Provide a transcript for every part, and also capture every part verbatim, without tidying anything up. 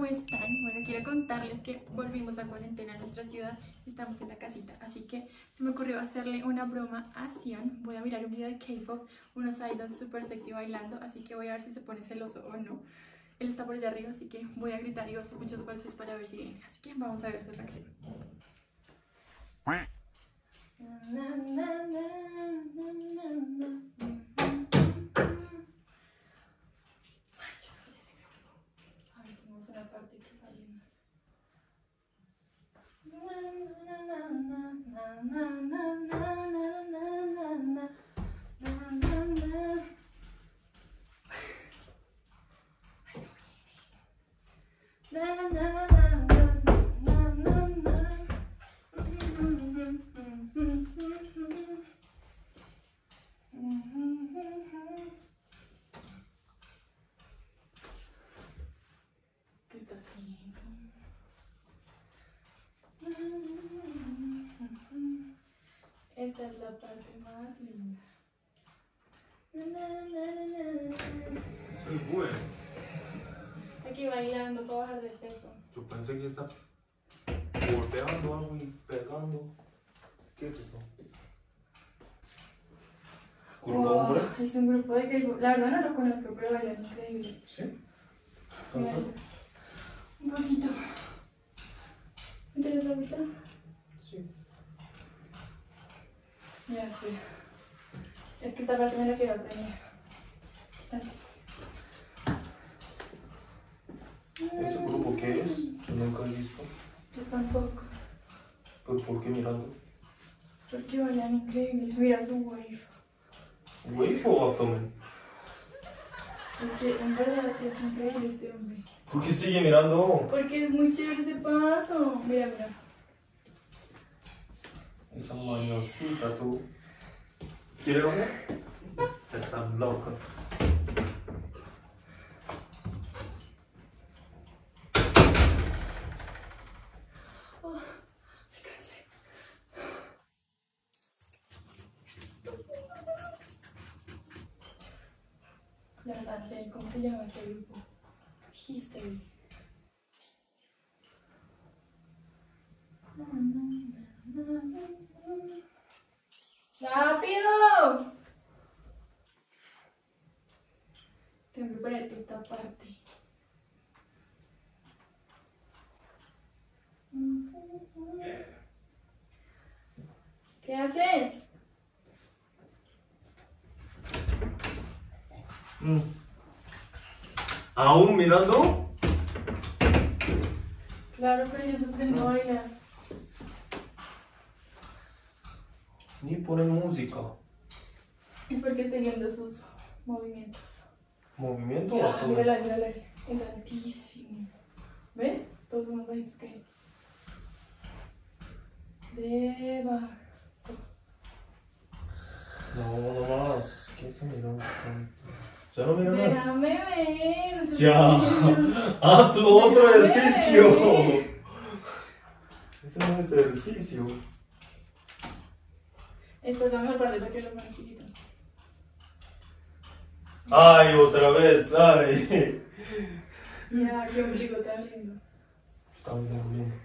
están? Bueno, quiero contarles que volvimos a cuarentena en nuestra ciudad y estamos en la casita, así que se me ocurrió hacerle una broma a Sion. Voy a mirar un video de K-pop, unos idols super sexy bailando, así que voy a ver si se pone celoso o no. Él está por allá arriba, así que voy a gritar y voy a hacer muchos golpes para ver si viene, así que vamos a ver su reacción. Una parte que falle más. ¿Qué está haciendo? Esta es la parte más linda. Muy bueno. Aquí bailando para bajar de peso. Yo pensé que está volteando algo y pegando. ¿Qué es eso? ¿Grupo Wow, hombre? es un grupo de K-pop. La verdad no lo conozco, pero bailan increíble. ¿Sí? Mira, ¿Cansado? un poquito. ¿Me interesa ahorita? Sí. Ya, sí. Es que esta parte me la quiero aprender. Quítate. ¿Ese grupo qué es? Yo nunca he visto. Yo tampoco. ¿Pero por qué mirando? Porque bailan increíble. Mira su wave. ¿Wave o abdomen? Es que en verdad es increíble este hombre. ¿Por qué sigue mirando? Porque es muy chévere ese paso. Mira, mira. Esa mañosita, tú. ¿Quieres ver? Está loca. Oh, me cansé. La verdad, no sé cómo se llama este grupo. History. ¡Rápido! Tengo que poner esta parte. ¿Qué haces? Mm. ¿Aún mirando? Claro, pero yo se aprendo a bailar. Ni ponen música. Es porque estoy viendo sus movimientos. ¿Movimiento o Ya, abdomen? mírala, mírala. Es altísimo. ¿Ves? Todos son más bajitos que él. Debajo. No, no más. ¿Qué se miró? Ya no mira nada. Déjame ver. No sé Ya. por qué. Haz otro Déjame ejercicio. ver. Ese no es ejercicio. Esta es la mejor parte porque lo pones chiquito. Ay, otra vez. Ay. Mira, qué ombligo tan lindo. Está muy bien.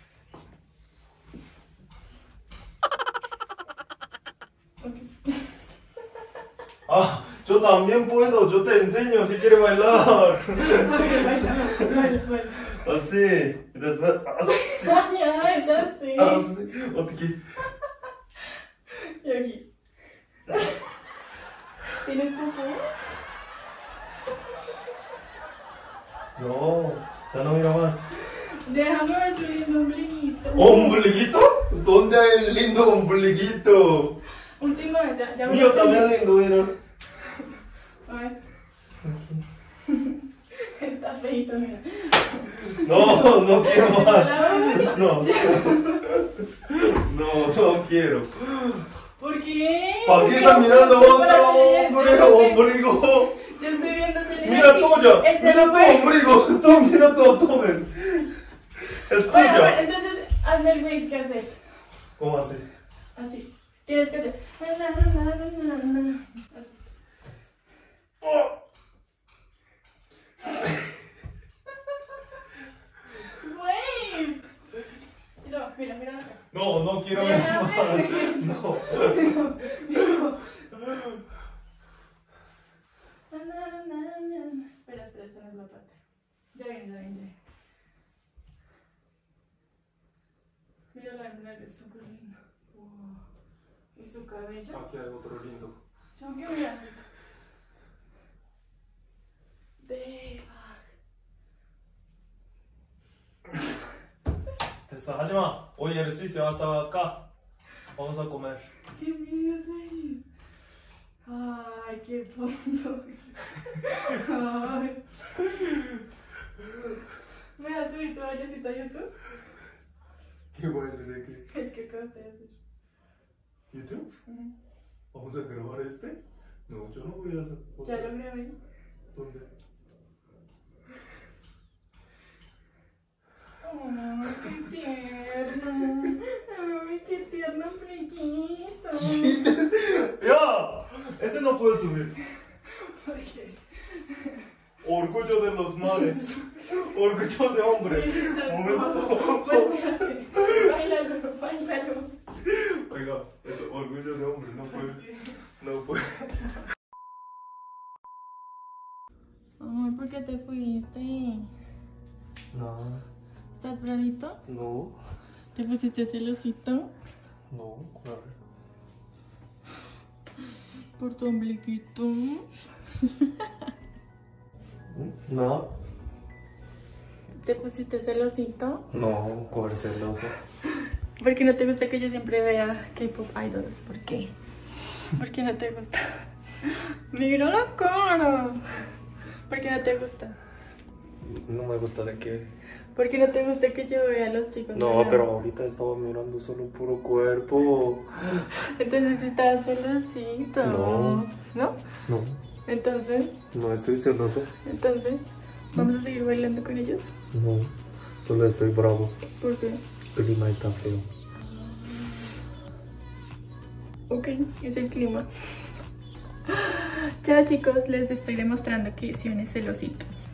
Ok. Ah, yo también puedo. Yo te enseño si quieres bailar. A ver, baila, baila, baila. Así. Y después. Así. Ay, ya, es así. Así. Otra aquí. Y aquí. ¿Tienes popó? No, ya no mira más. Déjame ver su lindo ombliguito. ¿Ombliguito? ¿Dónde hay el lindo ombliguito? Última vez, ya, ya me Mío lo también lindo, mira. A ver. Está feito, mira. No, no quiero más. No. No. No, no quiero. ¿Por qué? ¿Para qué estás mirando otro hombre ombligo? Yo estoy viendo ese Mira tuya, Ese mira no tu fue. ombligo, tú mira tu abdomen. Es Bueno, bueno, tuya. entonces hazme el wave que hacer. ¿Cómo así? Así. Tienes que hacer. Na, na, na, na, na, na. Así. Oh. No, no quiero ver más. No. Espera, espera, esta no es la parte. Ya viene, ya viene. Mira la hembra, es súper linda. Wow. ¿Y su cabello? Aquí hay otro lindo. Chonque, mira. 대박. 됐어, 하지마. Hoy eres sucio, hasta acá. Vamos a comer. ¡Qué envidia soy! ¡Ay, qué punto! Ay. ¿Me vas a subir tu bailecito a YouTube? ¿Qué baile de qué? El que acabaste de hacer. ¿YouTube? Uh-huh. ¿Vamos a grabar este? No, yo no voy a hacer. Ya lo grabé. ¿Dónde? ¡Ay, qué tierno! ¡Ay, qué tierno flequito! ¡Ya! Ese no puedo subir. ¿Por qué? Orgullo de los mares. Orgullo de hombre. Momento. Báilalo, báilalo, báilalo. Oiga, eso, orgullo de hombre, no puede. No puede. Amor, ¿por qué te fuiste? No. ¿Estás bravito? No. ¿Te pusiste celosito? No, claro. ¿Por tu ombliguito? No. ¿Te pusiste celosito? No, cuál celoso. ¿Por qué no te gusta que yo siempre vea K-pop idols? ¿Por qué? ¿Por qué no te gusta? ¡Mira la cara! ¿Por qué no te gusta? No me gusta de qué. ¿Por qué no te gusta que yo vea a los chicos? No, bailando? pero ahorita estaba mirando solo puro cuerpo. Entonces estás celosito. No. ¿No? No, Entonces, no estoy celoso. entonces, ¿vamos a seguir bailando con ellos? No, solo estoy bravo. ¿Por qué? El clima está feo. Ok, es el clima. Ya chicos, les estoy demostrando que Sion es celosito.